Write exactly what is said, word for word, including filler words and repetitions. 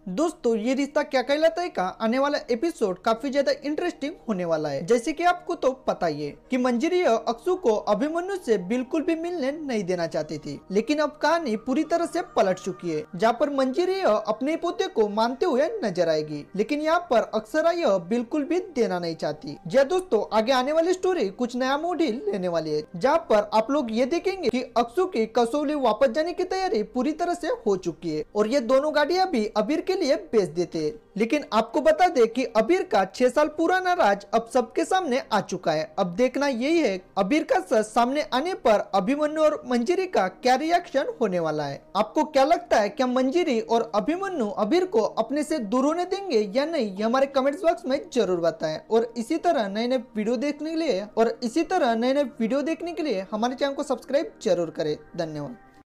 दोस्तों ये रिश्ता क्या कहलाता है का आने वाला एपिसोड काफी ज्यादा इंटरेस्टिंग होने वाला है। जैसे कि आपको तो पता ही है कि मंजरी अक्षु को अभिमन्यु से बिल्कुल भी मिलने नहीं देना चाहती थी, लेकिन अब कहानी पूरी तरह से पलट चुकी है, जहाँ पर मंजरी अपने पोते को मानते हुए नजर आएगी, लेकिन यहाँ पर अक्षरा यह बिल्कुल भी देना नहीं चाहती। जी दोस्तों, आगे आने वाली स्टोरी कुछ नया मोड़ ही लेने वाली है, जहाँ पर आप लोग ये देखेंगे कि अक्षु की कसौली वापस जाने की तैयारी पूरी तरह से हो चुकी है और ये दोनों गाड़ियां भी अबीर के लिए बेच देते। लेकिन आपको बता दे कि अबीर का छह साल पुराना राज अब सबके सामने आ चुका है। अब देखना यही है अबीर का सच सामने आने पर अभिमन्यु और मंजरी का क्या रिएक्शन होने वाला है। आपको क्या लगता है, क्या मंजरी और अभिमन्यु अबीर को अपने से दूर होने देंगे या नहीं, ये हमारे कमेंट्स बॉक्स में जरूर बताएं। और इसी तरह नए नए वीडियो देखने के लिए और इसी तरह नए नए वीडियो देखने के लिए हमारे चैनल को सब्सक्राइब जरूर करें। धन्यवाद।